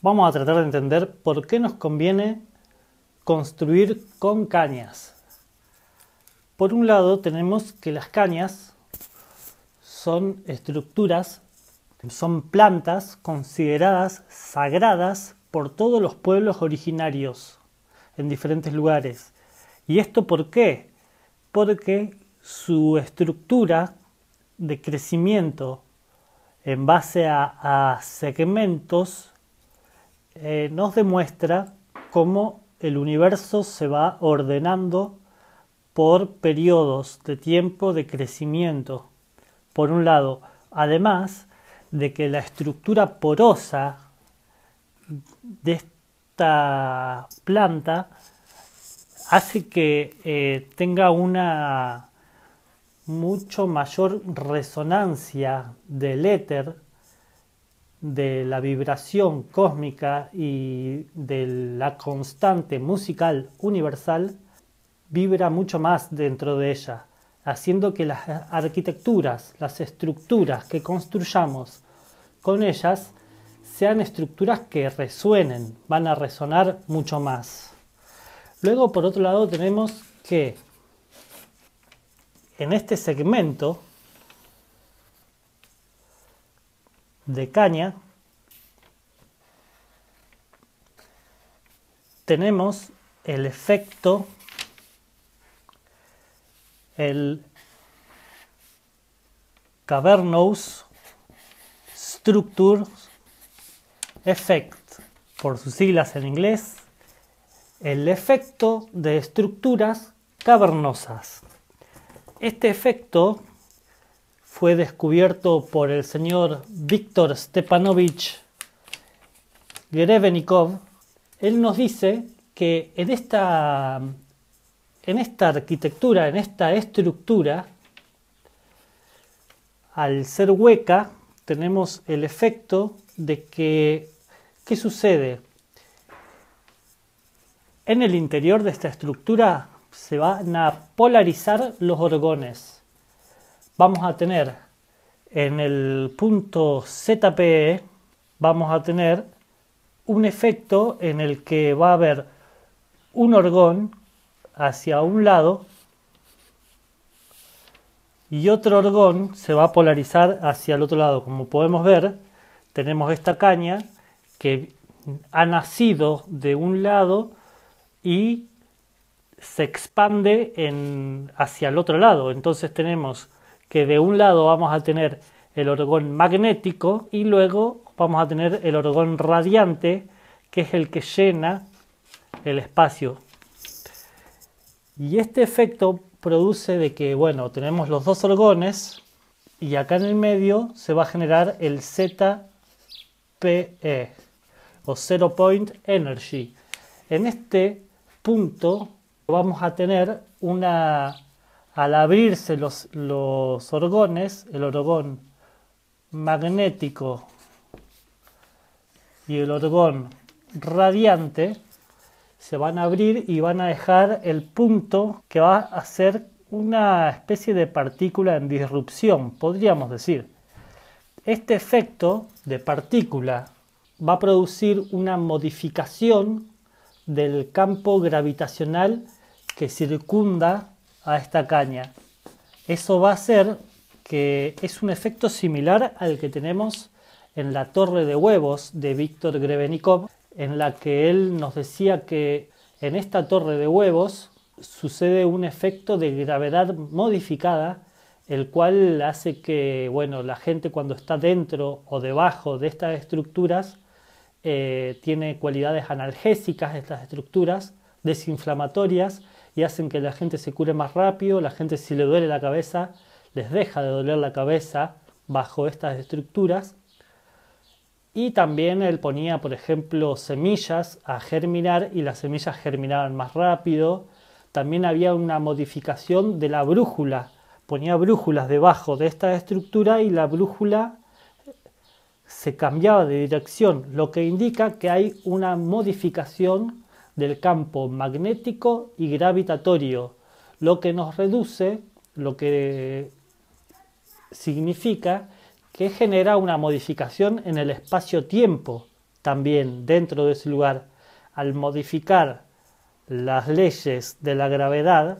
vamos a tratar de entender por qué nos conviene construir con cañas. Por un lado tenemos que las cañas son estructuras, son plantas consideradas sagradas por todos los pueblos originarios en diferentes lugares. ¿Y esto por qué? Porque su estructura de crecimiento en base a segmentos nos demuestra cómo el universo se va ordenando por periodos de tiempo de crecimiento. Por un lado, además de que la estructura porosa de esta planta hace que tenga una mucho mayor resonancia del éter, de la vibración cósmica y de la constante musical universal, vibra mucho más dentro de ella, haciendo que las arquitecturas, las estructuras que construyamos con ellas sean estructuras que resuenen, van a resonar mucho más. Luego, por otro lado, tenemos que en este segmento de caña tenemos el efecto, el Cavernous Structure Effect, por sus siglas en inglés, el efecto de estructuras cavernosas. Este efecto fue descubierto por el señor Víctor Stepanovich Grebenikov. Él nos dice que en esta arquitectura, en esta estructura, al ser hueca, tenemos el efecto de que, ¿qué sucede? En el interior de esta estructura se van a polarizar los orgones. Vamos a tener en el punto ZPE, vamos a tener un efecto en el que va a haber un orgón hacia un lado y otro orgón se va a polarizar hacia el otro lado. Como podemos ver, tenemos esta caña que ha nacido de un lado y se expande hacia el otro lado. Entonces tenemos que de un lado vamos a tener el orgón magnético y luego vamos a tener el orgón radiante, que es el que llena el espacio. Y este efecto produce de que, bueno, tenemos los dos orgones y acá en el medio se va a generar el ZPE o Zero Point Energy. En este punto vamos a tener al abrirse los orgones, el orgón magnético y el orgón radiante, se van a abrir y van a dejar el punto que va a ser una especie de partícula en disrupción, podríamos decir. Este efecto de partícula va a producir una modificación del campo gravitacional que circunda a esta caña. Eso va a hacer que es un efecto similar al que tenemos en la torre de huevos de Víctor Grebenikov, en la que él nos decía que en esta torre de huevos sucede un efecto de gravedad modificada, el cual hace que, bueno, la gente cuando está dentro o debajo de estas estructuras tiene cualidades analgésicas, estas estructuras desinflamatorias, y hacen que la gente se cure más rápido. La gente, si le duele la cabeza, les deja de doler la cabeza bajo estas estructuras. Y también él ponía, por ejemplo, semillas a germinar y las semillas germinaban más rápido. También había una modificación de la brújula. Ponía brújulas debajo de esta estructura y la brújula se cambiaba de dirección, lo que indica que hay una modificación del campo magnético y gravitatorio, lo que nos reduce, lo que significa que genera una modificación en el espacio-tiempo. también dentro de ese lugar, al modificar las leyes de la gravedad,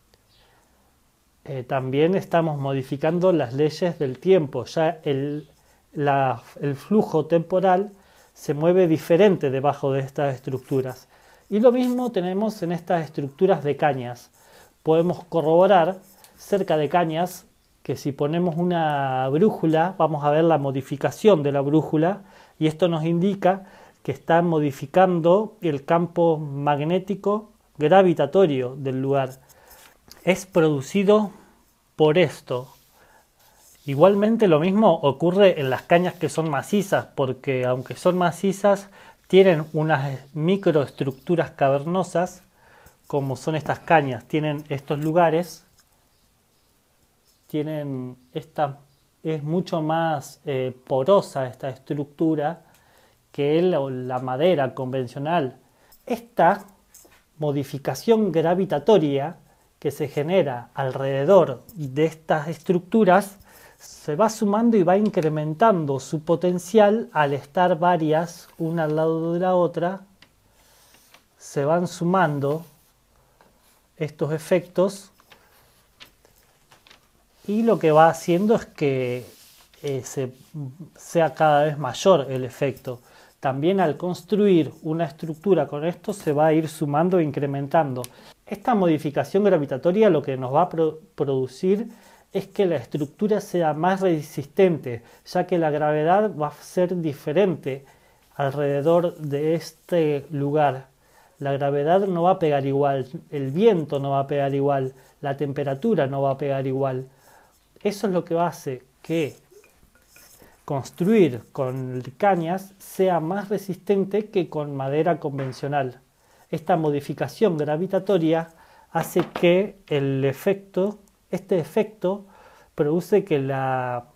también estamos modificando las leyes del tiempo. Ya el flujo temporal se mueve diferente debajo de estas estructuras. Y lo mismo tenemos en estas estructuras de cañas. Podemos corroborar cerca de cañas que si ponemos una brújula vamos a ver la modificación de la brújula, y esto nos indica que está modificando el campo magnético gravitatorio del lugar. Es producido por esto. Igualmente lo mismo ocurre en las cañas que son macizas, porque aunque son macizas tienen unas microestructuras cavernosas, como son estas cañas, tienen estos lugares, tienen esta, es mucho más porosa esta estructura que la madera convencional. Esta modificación gravitatoria que se genera alrededor de estas estructuras se va sumando y va incrementando su potencial al estar varias una al lado de la otra. Se van sumando estos efectos y lo que va haciendo es que sea cada vez mayor el efecto. También al construir una estructura con esto se va a ir sumando e incrementando. Esta modificación gravitatoria lo que nos va a producir es que la estructura sea más resistente, ya que la gravedad va a ser diferente alrededor de este lugar. La gravedad no va a pegar igual, el viento no va a pegar igual, la temperatura no va a pegar igual. Eso es lo que hace que construir con cañas sea más resistente que con madera convencional. Esta modificación gravitatoria hace que este efecto produce que la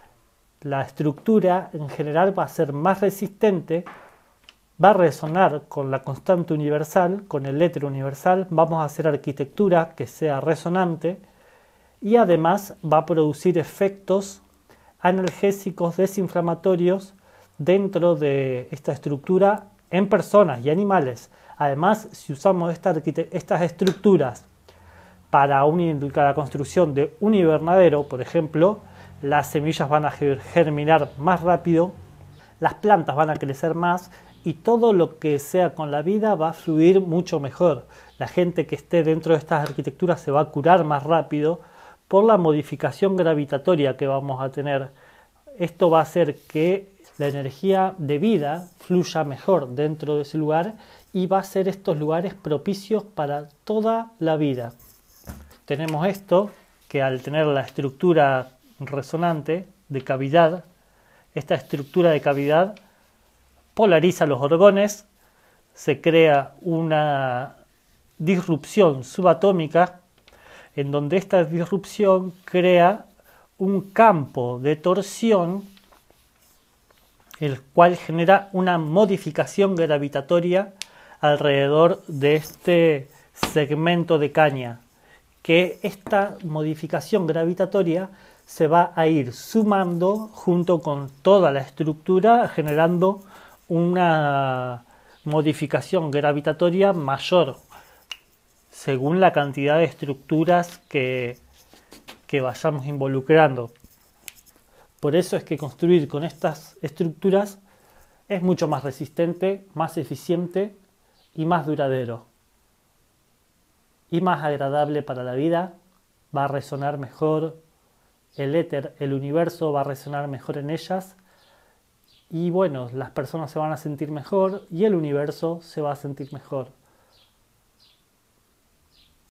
estructura en general va a ser más resistente, va a resonar con la constante universal, con el éter universal, vamos a hacer arquitectura que sea resonante y además va a producir efectos analgésicos desinflamatorios dentro de esta estructura en personas y animales. Además, si usamos estas estructuras para la construcción de un invernadero, por ejemplo, las semillas van a germinar más rápido, las plantas van a crecer más y todo lo que sea con la vida va a fluir mucho mejor. La gente que esté dentro de estas arquitecturas se va a curar más rápido por la modificación gravitatoria que vamos a tener. Esto va a hacer que la energía de vida fluya mejor dentro de ese lugar y va a ser estos lugares propicios para toda la vida. Tenemos esto, que al tener la estructura resonante de cavidad, esta estructura de cavidad polariza los orgones, se crea una disrupción subatómica en donde esta disrupción crea un campo de torsión, el cual genera una modificación gravitatoria alrededor de este segmento de caña, que esta modificación gravitatoria se va a ir sumando junto con toda la estructura, generando una modificación gravitatoria mayor según la cantidad de estructuras que vayamos involucrando. Por eso es que construir con estas estructuras es mucho más resistente, más eficiente y más duradero. Y más agradable para la vida, va a resonar mejor el éter, el universo va a resonar mejor en ellas y bueno, las personas se van a sentir mejor y el universo se va a sentir mejor.